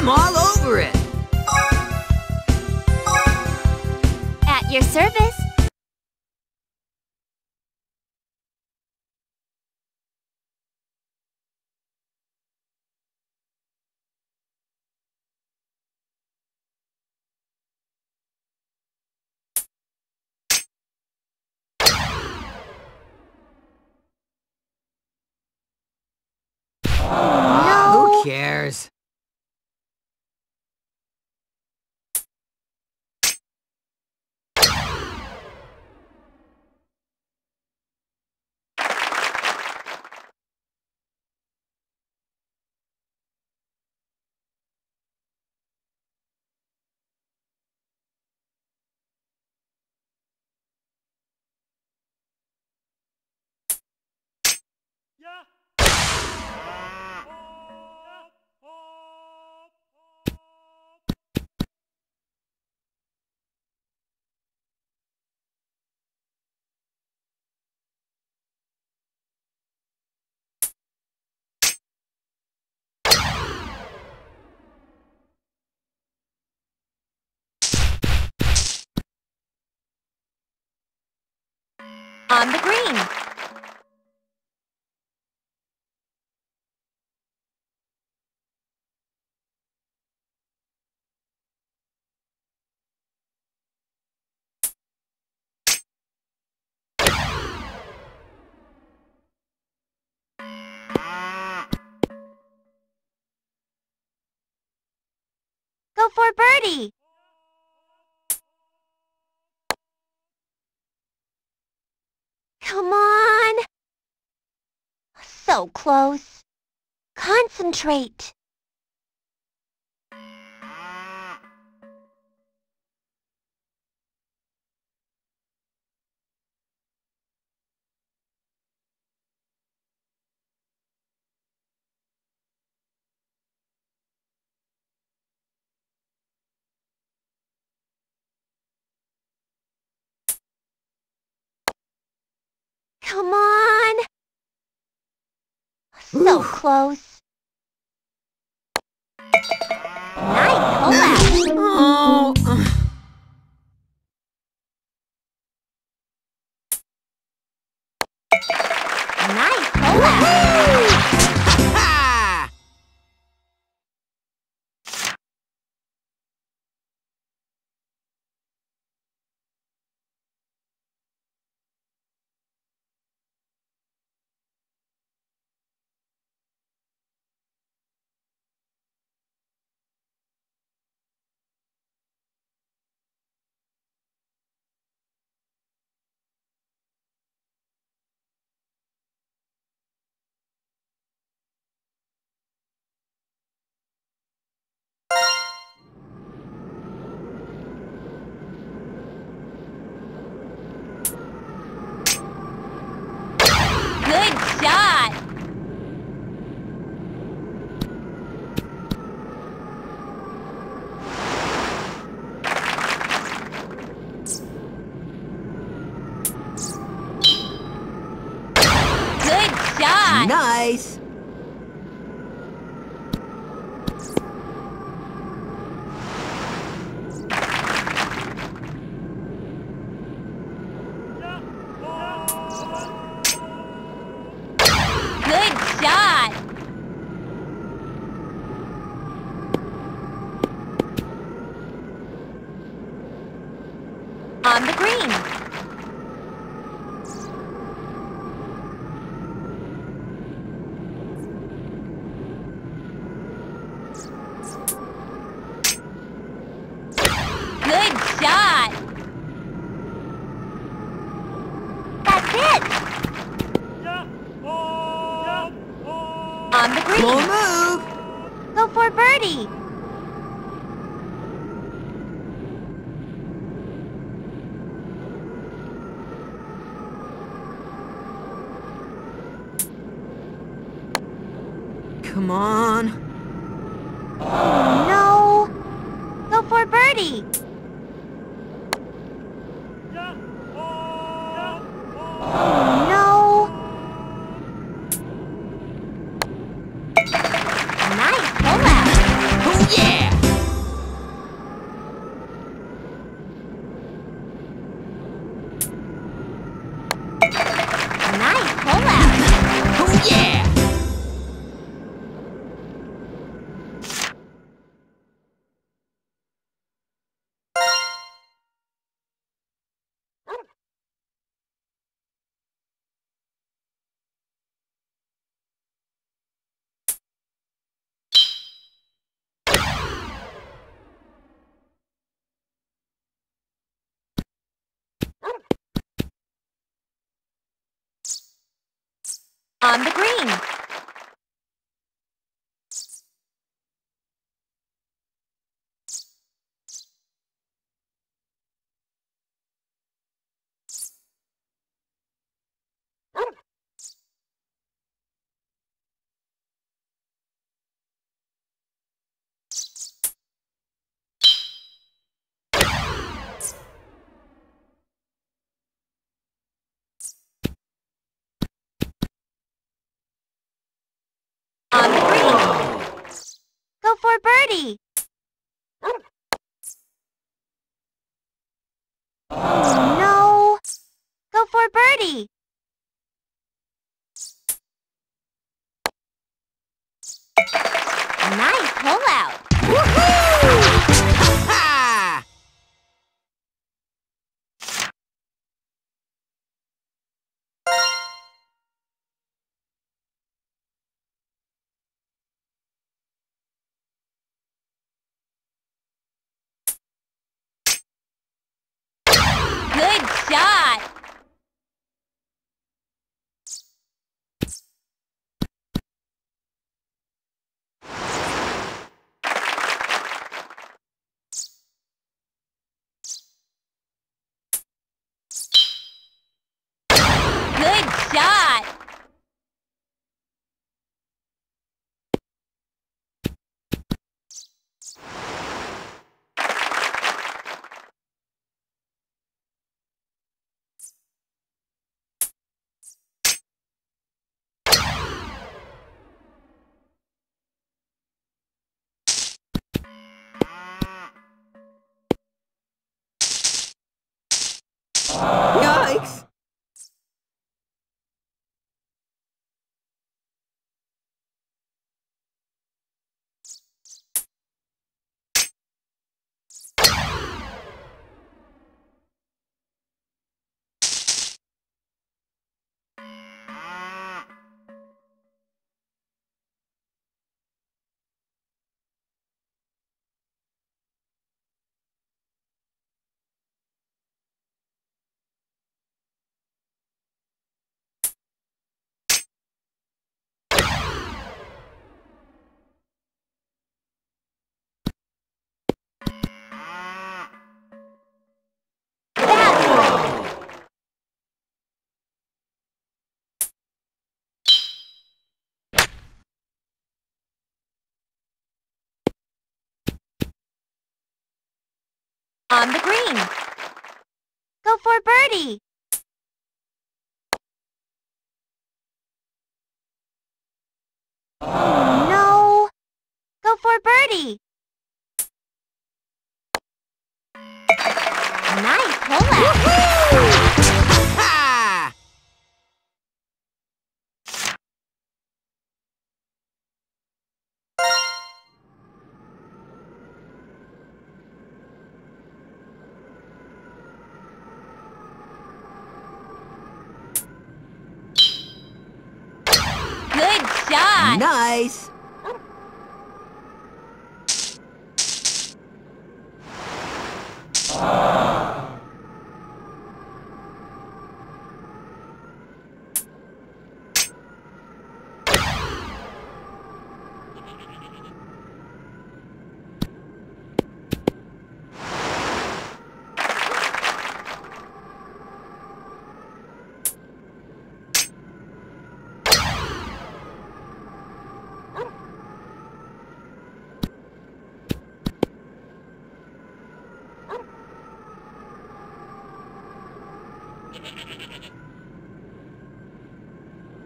I'm all over it. At your service. Who cares? On the green. Go for birdie. Come on. So close. Concentrate. Come on. So close. Nice collapse. Oh. Nice collapse. Ha! Good shot. Good shot. Nice. Good shot. On the green. Good shot. That's it. On the green. Full move. Go for birdie. Come on. No. Go for birdie. No. Nice collapse. yeah! Nice pullout. Oh, yeah! On the green. On the green. Go for birdie. No. Go for birdie. Nice pullout. Woohoo! Ha! Good shot. Good shot. Yikes! On the green. Go for birdie. No. Go for birdie. Nice pullout. Ha! Good shot. Nice!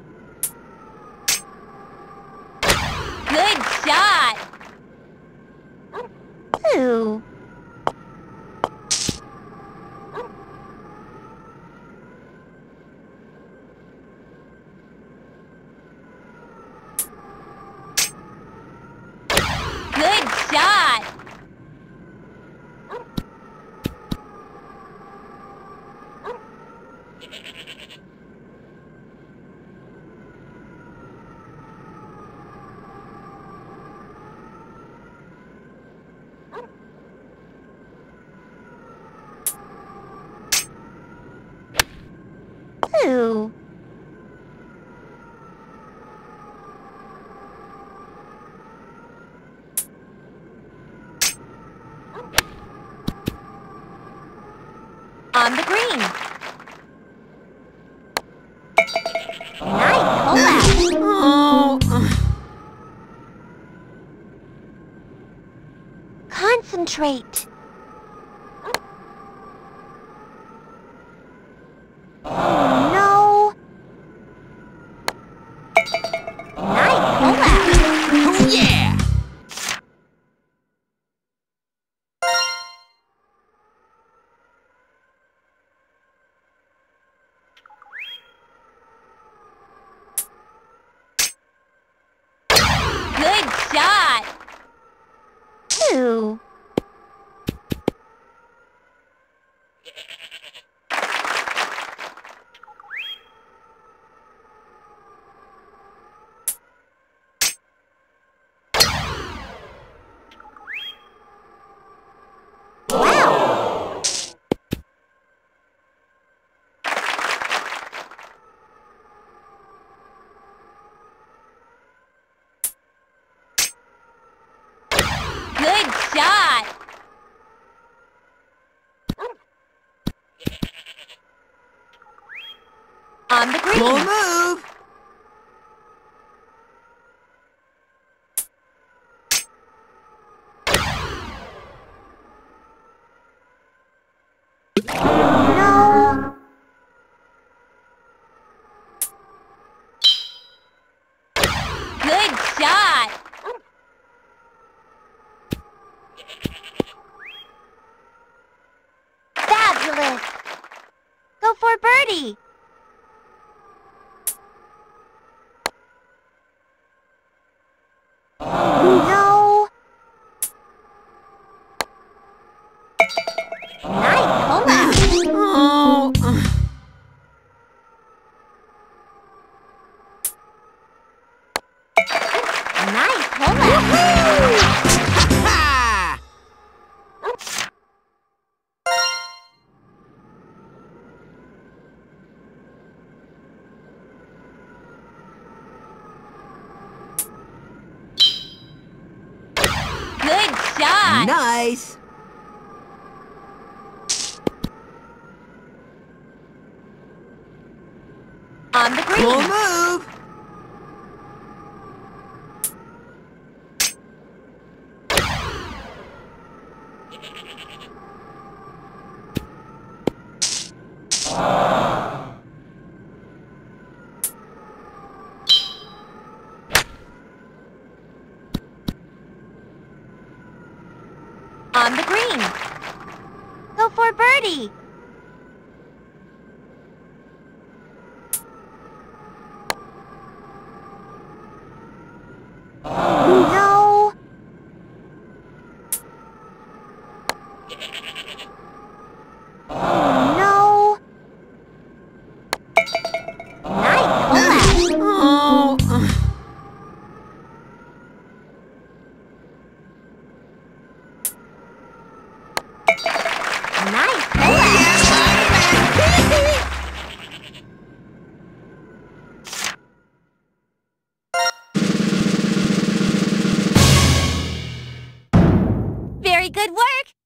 Good shot. 2. On the green. Nice pull-out. Oh. Concentrate. Oh, no. Nice pull-out. Oh, yeah. Good shot. 2. Wow. Good shot. On the green. Full move. No. Good shot. Fabulous. Go for birdie. No. Nice pull-out. Oh. Nice pull-out. Ha! Good shot. Nice. On the green. Full move. On the green. Go for birdie. No. No. Nice pull-out. Oh. Nice pull-out. Very good work.